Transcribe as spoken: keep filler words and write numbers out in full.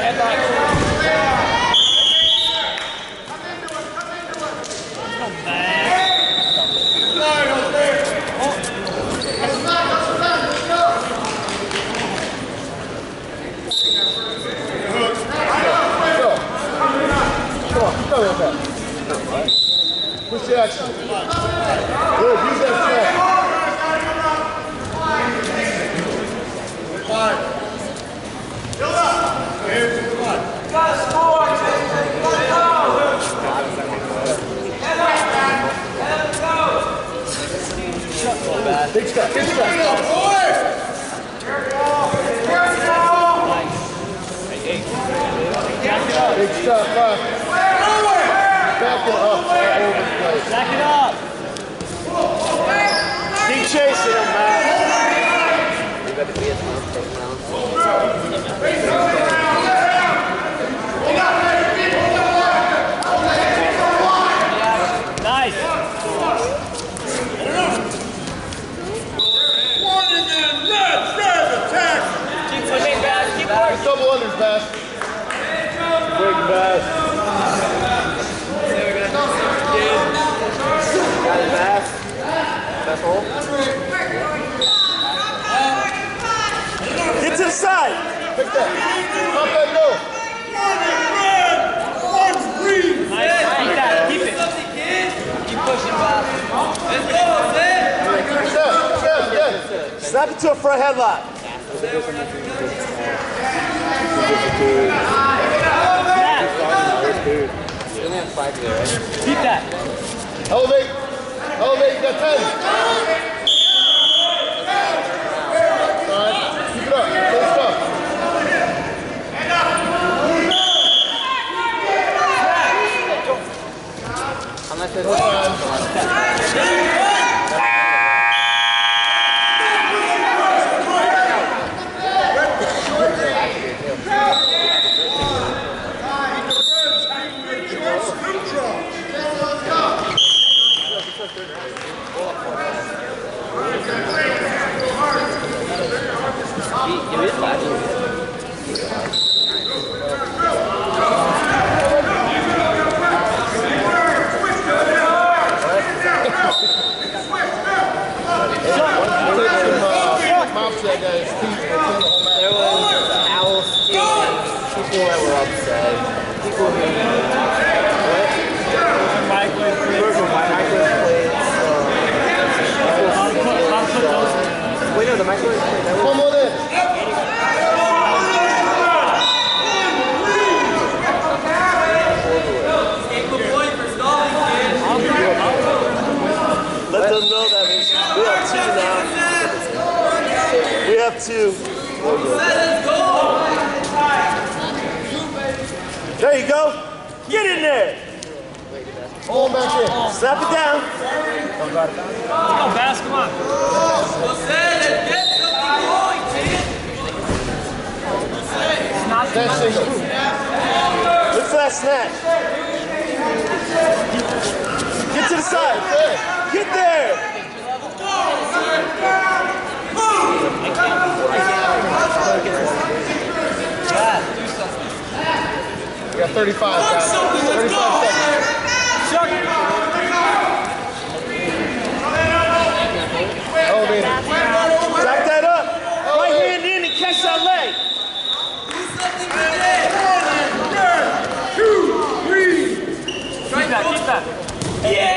Push the action. Good, use that step. Five. Build up. Here, come on. Got to score, Jake. Let's go. Head up, man. Let's go. Big step, big step. Boys. Big step, left. Back it up, all over the place. Back it up. Keep chasing him, man. Nice. Warning and red, red attack. Keep pushing, Bass. Keep pushing. Double unders, Bass. Big Bass. Got his back. Best hole. Get to the side. Pick that. Pump that middle. One red, one green. Nice. Keep that. Keep it. Keep pushing, Bass. Let's go, Sid. Step, step, yeah. Snap it to a front headlock. Keep that. Elevate. Elevate, you got ten. Alright, keep it up. Stay stuck. I'm not There was owl stealing, people that were upset, people who what? Microwave plates. Microwave plates. Wait, no, the microwave plate. That was One more there. Let them know that we have two now. We have two. There you go. Get in there. Hold back in. Snap it down. Come on, Bass. Come on. That single. Look for that snatch. Get to the side. Get there. We got thirty-five, guys. thirty-five seconds. Elevate it. Back that up. Right hand in and catch that leg. One, red, two, green. Keep that. Keep that. Yeah.